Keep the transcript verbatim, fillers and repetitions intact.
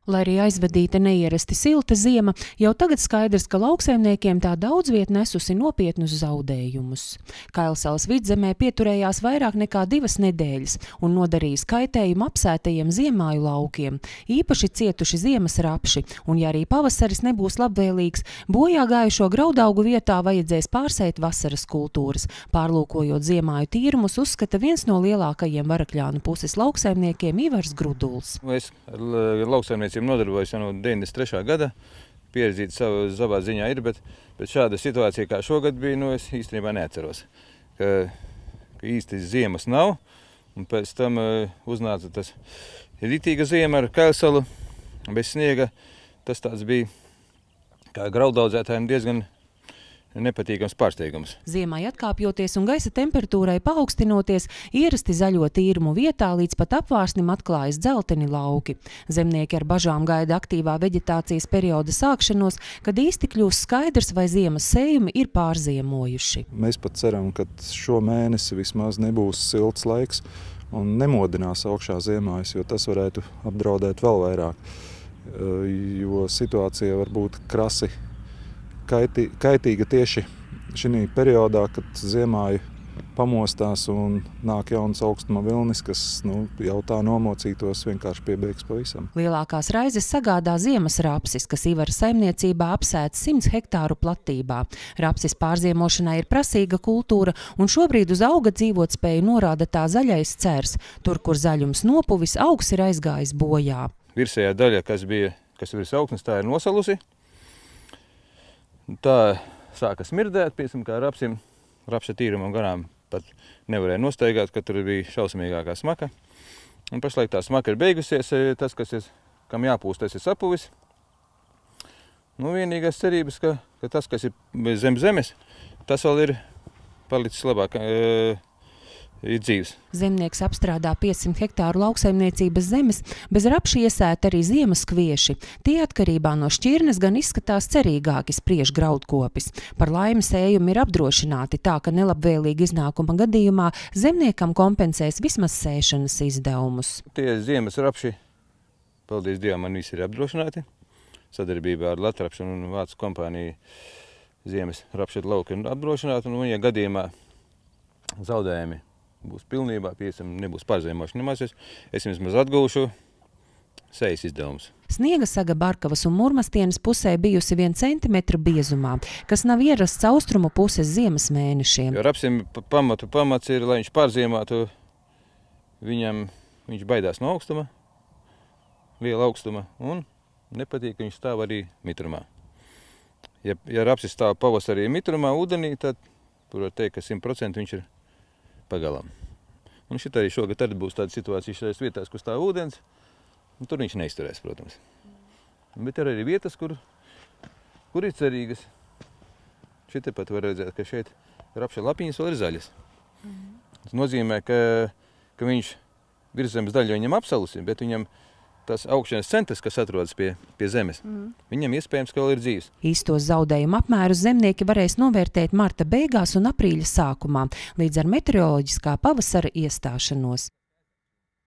Lai arī aizvadīta neierasti silta ziema, jau tagad skaidrs, ka lauksaimniekiem tā daudz viet nesusi nopietnus zaudējumus. Kailsalas vidzemē pieturējās vairāk nekā divas nedēļas un nodarījis kaitējumu apsētajiem ziemāju laukiem. Īpaši cietuši ziemas rapši, un ja arī pavasaris nebūs labvēlīgs, bojā gājušo graudaugu vietā vajadzēs pārsēt vasaras kultūras. Pārlūkojot ziemāju tīrumus, uzskata viens no lielākajiem Varakļānu puses lauksaimniekiem Ivars Gruduls. Es ar lauksaimniecību nodarbojos jau no deviņdesmit trešā gada. Pieredzīta savā, savā ziņā ir, bet, bet šāda situācija kā šogad bija, nu es īstenībā neatceros. Ka, ka īsti ziemas nav, un pēc tam uh, uznāca tas ritīga ziema ar Kailsalu, bez sniega. Tas tāds bija kā graudaudzētājiem diezgan nepatīkams pārsteigums. Ziemai atkāpjoties un gaisa temperatūrai paaugstinoties, ierasti zaļo tīrumu vietā līdz pat apvārsnim atklājas dzelteni lauki. Zemnieki ar bažām gaida aktīvā veģetācijas perioda sākšanos, kad īsti kļūs skaidrs, vai ziemas sējumi ir pārziemojuši. Mēs pat ceram, ka šo mēnesi vismaz nebūs silts laiks un nemodinās augšā ziemājas, jo tas varētu apdraudēt vēl vairāk, jo situācija var būt krasi Kaitī, kaitīga tieši šī periodā, kad ziemāji pamostās un nāk jauns augstuma vilnis, kas nu, jau tā nomocītos, vienkārši piebeigs pavisam. Lielākās raizes sagādā ziemas rapsis, kas Ivara saimniecībā apsēts simts hektāru platībā. Rapsis pārziemošanai ir prasīga kultūra, un šobrīd uz auga dzīvotspēju norāda tā zaļais cers. Tur, kur zaļums nopuvis, augs ir aizgājis bojā. Virsējā daļa, kas bija, kas virs augsnes, tā ir nosalusi. Tā sāka smirdēt, piemēram, kā rapsim, rapša tīrumam garām pat nevarēja nostaigāt, ka tur bija šausmīgākā smaka. Un pašlaik tā smaka ir beigusies, tas, kas ir, kam jāpūst, tas ir sapuvis. Nu, vienīgās cerības, ka, ka tas, kas ir zem zemes, tas vēl ir palicis labāk, e, ir dzīves. Zemnieks apstrādā piecsimt hektāru lauksaimniecības zemes, bez rapša iesēt arī ziemas kvieši. Tie atkarībā no šķirnes gan izskatās cerīgāki, spriež graudkopis. Par laimi sējumi ir apdrošināti tā, ka nelabvēlīga iznākuma gadījumā zemniekam kompensēs vismaz sēšanas izdevumus. Tie ziemas rapši, paldies Dievam, man visi ir apdrošināti. Sadarbībā ar Latrapšu un Vācu kompāniju ziemas rapša lauki ir apdrošināti, un viņa gadījumā zaudējumi būs pilnībā, piecam, nebūs pārziemošana nemaz, es vismaz atgūšu sejas izdevumus. Sniega saga Barkavas un Murmastienes pusē bijusi viena centimetra biezumā, kas nav ierasts austrumu puses ziemas mēnešiem. Jo rapsim pamatu pamats ir, lai viņš pārziemātu, viņam, viņš baidās no augstuma, liela augstuma, un nepatīk, ka viņš stāv arī mitrumā. Ja, ja rapsis stāv pavasarī mitrumā, ūdenī, tad, tur var teikt, ka simt procenti viņš ir pagalām. Un šit arī šogad arī būs tāda situācija šajās vietās, kur stāv ūdens, un tur viņš neizturēs, protams. Bet ir arī vietas, kur, kur ir cerīgas. Šeit pat var redzēt, ka šeit rapša lapiņas vēl ir zaļas. Tas nozīmē, ka, ka viņš virszemes daļa viņam apsalusi, bet viņam tas augšanas centrs, kas atrodas pie, pie zemes, mm. viņam iespējams, ka vēl ir dzīves. Īstos zaudējumu apmērus zemnieki varēs novērtēt marta beigās un aprīļa sākumā, līdz ar meteoroloģiskā pavasara iestāšanos.